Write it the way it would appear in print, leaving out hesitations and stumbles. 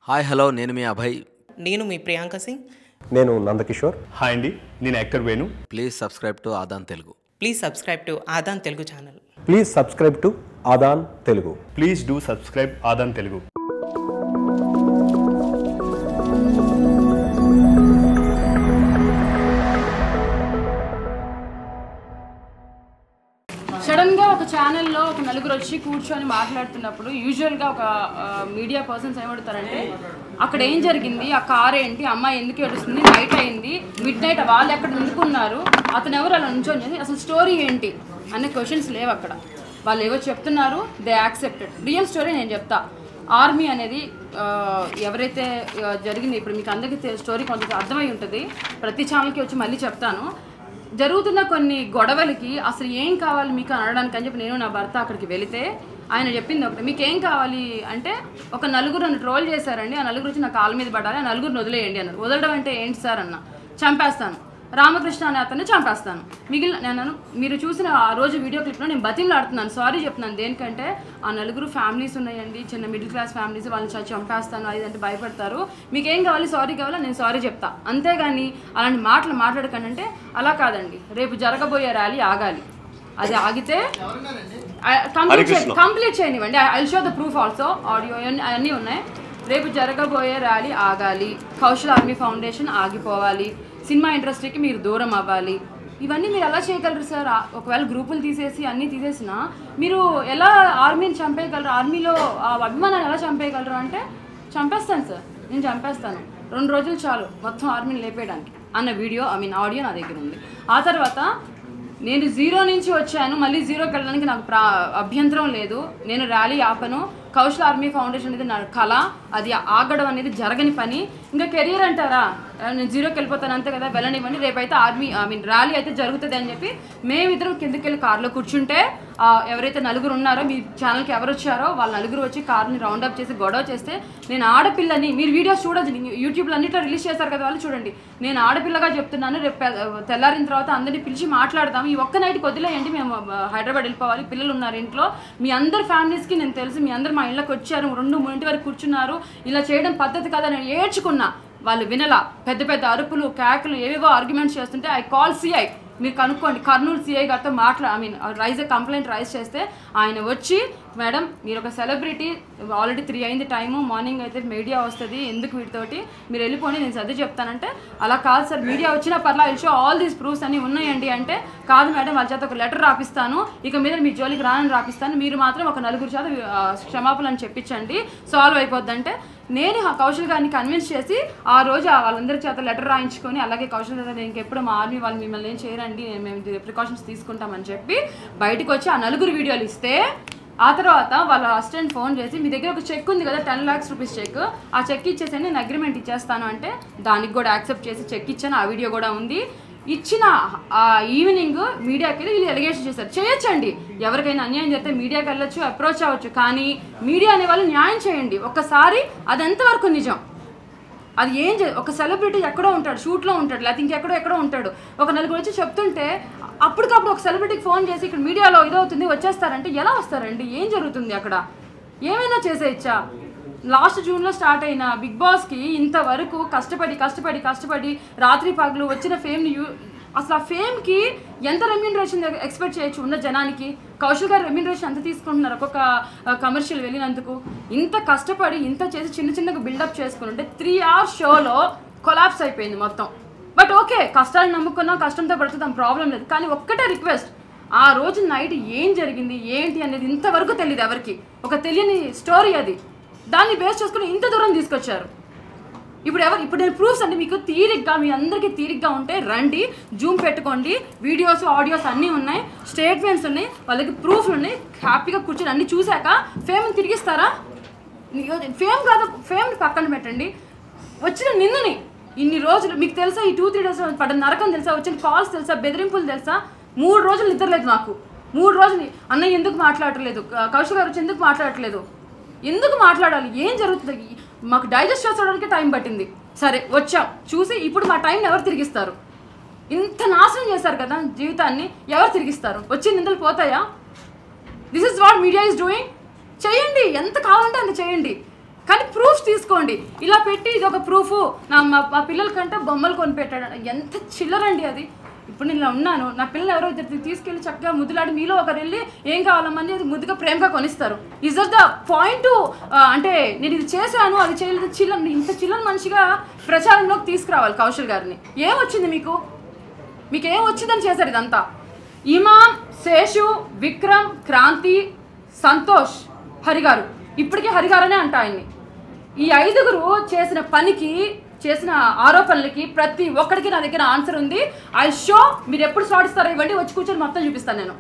Hi hello నేను మీ అభయ్. నేను మీ ప్రియాంక సింగ్. నేను నందకిషోర్. హాయ్ అండి, నేను actor Venu. Please subscribe to Aadhan Telugu. Please subscribe to Aadhan Telugu channel. Please subscribe to Aadhan Telugu. Please do subscribe Aadhan Telugu. సడన్గా ఒక ఛానల్లో ఒక నలుగురు వచ్చి కూర్చొని మాట్లాడుతున్నప్పుడు యూజువల్గా ఒక మీడియా పర్సన్స్ ఏమడుతారంటే అక్కడ ఏం జరిగింది, ఆ కార్ ఏంటి, అమ్మాయి ఎందుకు ఏడుస్తుంది, నైట్ అయింది, మిడ్ నైట్ వాళ్ళు ఎక్కడ ఎందుకున్నారు, అతను ఎవరు అలా నుంచొని అసలు స్టోరీ ఏంటి అనే క్వశ్చన్స్ లేవు. అక్కడ వాళ్ళు ఏవో చెప్తున్నారు, దే యాక్సెప్టెడ్. రియల్ స్టోరీ నేను చెప్తా. ఆర్మీ అనేది ఎవరైతే జరిగింది, ఇప్పుడు మీకు అందరికీ స్టోరీ కొంత అర్థమై ఉంటుంది, ప్రతి ఛానల్కి వచ్చి మళ్ళీ చెప్తాను. జరుగుతున్న కొన్ని గొడవలకి అసలు ఏం కావాలి మీకు అనడానికి అని చెప్పి నేను నా భర్త అక్కడికి వెళితే ఆయన చెప్పింది ఒకటి, మీకు ఏం కావాలి అంటే ఒక నలుగురు నన్ను ట్రోల్ చేశారండి, ఆ నలుగురు వచ్చి నా కాళ్ళ మీద పడాలి, ఆ నలుగురిని వదిలేయండి అన్నారు. వదలడం అంటే ఏంటి సార్ అన్న, చంపేస్తాను, రామకృష్ణ అనే అతన్ని చంపేస్తాను. నేను మీరు చూసిన ఆ రోజు వీడియో క్లిప్లో నేను బతిమలాడుతున్నాను, సారీ చెప్తున్నాను. దేనికంటే ఆ నలుగురు ఫ్యామిలీస్ ఉన్నాయండి, చిన్న మిడిల్ క్లాస్ ఫ్యామిలీస్, వాళ్ళని చంపేస్తాను అది అంటే భయపడతారు. మీకేం కావాలి, సారీ కావాలా, నేను సారీ చెప్తా, అంతేగాని అలాంటి మాటలు మాట్లాడకండి అంటే అలా కాదండి. రేపు జరగబోయే ర్యాలీ ఆగాలి, అది ఆగితే కంప్లీట్ చేయనివ్వండి. I show the proof also, audio అన్నీ ఉన్నాయి. రేపు జరగబోయే ర్యాలీ ఆగాలి, కౌశల్ ఆర్మీ ఫౌండేషన్ ఆగిపోవాలి, సినిమా ఇండస్ట్రీకి మీరు దూరం అవ్వాలి. ఇవన్నీ మీరు ఎలా చేయగలరు సార్? ఒకవేళ గ్రూపులు తీసేసి అన్నీ తీసేసినా మీరు ఎలా ఆర్మీని చంపేయగలరు? ఆర్మీలో అభిమానాన్ని ఎలా చంపేయగలరు అంటే చంపేస్తాను సార్, నేను చంపేస్తాను, 2 రోజులు చాలు మొత్తం ఆర్మీని లేపేయడానికి అన్న వీడియో ఆడియో నా దగ్గర ఉంది. ఆ తర్వాత నేను 0 నుంచి వచ్చాను, మళ్ళీ 0కి వెళ్ళడానికి నాకు అభ్యంతరం లేదు. నేను ర్యాలీ ఆపను. కౌశల్ ఆర్మీ ఫౌండేషన్ అనేది నా కళ, అది ఆగడం అనేది జరగని పని. ఇంకా కెరియర్ అంటారా, నేను 0కి వెళ్ళిపోతాను అంతే కదా, వెళ్ళనివ్వండి. రేపైతే ర్యాలీ అయితే జరుగుతుంది అని చెప్పి మేమిద్దరం కిందకి వెళ్ళి కార్లో కూర్చుంటే ఎవరైతే నలుగురు ఉన్నారో, మీ ఛానల్కి ఎవరు వచ్చారో వాళ్ళ నలుగురు వచ్చి కార్ని రౌండప్ చేసి గొడవ చేస్తే, నేను ఆడపిల్లని, మీరు వీడియోస్ చూడొచ్చు, యూట్యూబ్లో అన్నిట్లో రిలీజ్ చేశారు కదా వాళ్ళు, చూడండి. నేను ఆడపిల్లగా చెప్తున్నాను, రేపు తెల్లారిన తర్వాత అందరినీ పిలిచి మాట్లాడదాం, ఈ ఒక్క నైట్కి వదిలేయండి, మేము హైదరాబాద్ వెళ్ళిపోవాలి, పిల్లలు ఉన్నారు ఇంట్లో, మీ అందరి ఫ్యామిలీస్కి నేను తెలుసు, మీ అందరు మా ఇళ్ళకి వచ్చారు, 2-3 వరకు కూర్చున్నారు, ఇలా చేయడం పద్ధతి కాదని నేను ఏడ్చుకున్నా. వాళ్ళు వినలా, పెద్ద పెద్ద అరుపులు కేకలు ఏవేవో ఆర్గ్యుమెంట్స్ చేస్తుంటే ఐ కాల్ సిఐ, మీరు కనుక్కోండి, కర్నూలు సిఐ గారితో రైజ్ కంప్లైంట్ రైజ్ చేస్తే ఆయన వచ్చి, మేడం మీరు ఒక సెలబ్రిటీ, ఆల్రెడీ 3 అయింది టైము, మార్నింగ్ అయితే మీడియా వస్తుంది, ఎందుకు వీటితోటి మీరు వెళ్ళిపోండి, నేను సర్ది చెప్తానంటే, అలా కాదు సార్, మీడియా వచ్చినా పర్లా, I show all these proofs అన్నీ ఉన్నాయండి అంటే, కాదు మేడం వాళ్ళ చేత ఒక లెటర్ రాపిస్తాను, ఇక మీద మీ జోలికి రానని రాపిస్తాను, మీరు మాత్రం ఒక 9 చేత క్షమాపణలు చెప్పించండి, సాల్వ్ అయిపోద్దంటే, నేను కౌశల్ గారిని కన్విన్స్ చేసి ఆ రోజు వాళ్ళందరి చేత లెటర్ రాయించుకొని, అలాగే కౌశల్ గారు ఇంకెప్పుడు మా ఆర్మీ వాళ్ళు మిమ్మల్ని ఏం చేయరండి, మేము ప్రికాషన్స్ తీసుకుంటామని చెప్పి బయటకు వచ్చి ఆ 9 వీడియోలు ఇస్తే, ఆ తర్వాత వాళ్ళ అసిస్టెంట్ ఫోన్ చేసి, మీ దగ్గర ఒక చెక్ ఉంది కదా 10 lakhs రూపీస్ చెక్, ఆ చెక్ ఇచ్చేసి నేను అగ్రిమెంట్ ఇచ్చేస్తాను అంటే, దానికి కూడా యాక్సెప్ట్ చేసి చెక్ ఇచ్చాను, ఆ వీడియో కూడా ఉంది. ఇచ్చిన ఆ ఈవినింగ్ మీడియాకి వెళ్ళి వీళ్ళు ఎలిగేషన్ చేశారు. చేయొచ్చండి, ఎవరికైనా అన్యాయం చేస్తే మీడియాకి వెళ్ళొచ్చు, అప్రోచ్ అవ్వచ్చు, కానీ మీడియా అనే వాళ్ళు న్యాయం చేయండి. ఒక్కసారి అది ఎంతవరకు నిజం, అది ఏం ఒక సెలబ్రిటీ ఎక్కడో ఉంటాడు, షూట్లో ఉంటాడు, లేకపోతే ఇంకెక్కడో ఉంటాడు, ఒక నలుగురు వచ్చి చెప్తుంటే అప్పటికప్పుడు ఒక సెలబ్రిటీకి ఫోన్ చేసి ఇక్కడ మీడియాలో ఇదవుతుంది వచ్చేస్తారంటే ఎలా వస్తారండి? ఏం జరుగుతుంది అక్కడ? ఏమైనా చేసేయచ్చా? లాస్ట్ జూన్లో స్టార్ట్ అయిన బిగ్ బాస్కి ఇంతవరకు కష్టపడి రాత్రి పగలు వచ్చిన ఫేమ్ని, అసలు ఆ ఫేమ్కి ఎంత రెమ్యూనరేషన్ ఎక్స్పెక్ట్ చేయొచ్చు ఉన్న జనానికి? కౌశల్ గారు రెమ్యూనరేషన్ ఎంత తీసుకుంటున్నారు ఒక్కొక్క కమర్షియల్ వెళ్ళినందుకు? ఇంత కష్టపడి ఇంత చేసి చిన్నగా బిల్డప్ చేసుకుంటే 3 hours షోలో కొలాప్స్ అయిపోయింది మొత్తం. బట్ ఓకే, కష్టాన్ని నమ్ముకున్నాం, కష్టంతో పడుతుందాం, ప్రాబ్లం లేదు. కానీ ఒక్కటే రిక్వెస్ట్, ఆ రోజు నైట్ ఏం జరిగింది ఏంటి అనేది ఇంతవరకు తెలియదు ఎవరికి, ఒక తెలియని స్టోరీ అది, దాన్ని బేస్ చేసుకుని ఇంత దూరం తీసుకొచ్చారు. ఇప్పుడు నేను ప్రూఫ్స్ అంటే మీకు తీరిగ్గా, మీ అందరికీ తీరిగ్గా ఉంటే రండి, జూమ్ పెట్టుకోండి, వీడియోస్ ఆడియోస్ అన్నీ ఉన్నాయి, స్టేట్మెంట్స్ ఉన్నాయి, వాళ్ళకి ప్రూఫ్లు ఉన్నాయి, హ్యాపీగా కూర్చొని అన్నీ చూశాక ఫేమ్ని తిరిగిస్తారా? ఫేమ్ కాదు, ఫేమ్ని పక్కన పెట్టండి, వచ్చిన నిన్నని ఇన్ని రోజులు మీకు తెలుసా, ఈ 2-3 days పడ్డ నరకం తెలుసా, వచ్చిన కాల్స్ తెలుసా, బెదిరింపులు తెలుసా? 3 రోజులు నిద్రలేదు నాకు, 3 రోజులు అన్నయ్య ఎందుకు మాట్లాడట్లేదు, కౌశల్ గారు వచ్చి ఎందుకు మాట్లాడట్లేదు, ఎందుకు మాట్లాడాలి, ఏం జరుగుతుంది, మాకు డైజెస్ట్ చేసుకోవడానికి టైం పట్టింది. సరే వచ్చాం చూసి, ఇప్పుడు మా టైంని ఎవరు తిరిగిస్తారు? ఇంత నాశనం చేశారు కదా జీవితాన్ని, ఎవరు తిరిగిస్తారు? వచ్చి నిందలు పోతాయా? This is what media is doing. చేయండి, ఎంత కావాలంటే అంత చేయండి, కానీ ప్రూఫ్ తీసుకోండి. ఇలా పెట్టి ఇది ఒక ప్రూఫ్ మా పిల్లల కంటే బొమ్మలు కొనిపెట్టాడు. ఎంత చిల్లరండి అది. ఇప్పుడు నేను ఇలా ఉన్నాను, నా పిల్లలు ఎవరో ఇద్దరు తీసుకెళ్ళి చక్కగా ముద్దులాడి మీలో ఒకరు వెళ్ళి ఏం కావాలమ్మని అది ముద్దుగా ప్రేమగా కొనిస్తారు. Is that the point? అంటే నేను ఇది చేశాను అది చేయలేదు, ఇంత చిల్లర మనిషిగా ప్రచారంలోకి తీసుకురావాలి కౌశల్ గారిని. ఏమొచ్చింది మీకు ఏం వచ్చిందని చేశారు ఇదంతా? ఇమాం, శేషు, విక్రమ్, క్రాంతి, సంతోష్, హరిగారు, ఇప్పటికీ హరిగారనే అంట ఆయన్ని. ఈ 5గురు చేసిన పనికి, చేసిన ఆరోపణలకి ప్రతి ఒక్కడికి నా దగ్గర ఆన్సర్ ఉంది. I show. మీరు ఎప్పుడు స్వాడిస్తారో ఇవ్వండి, వచ్చి కూర్చొని మొత్తం చూపిస్తాను నేను.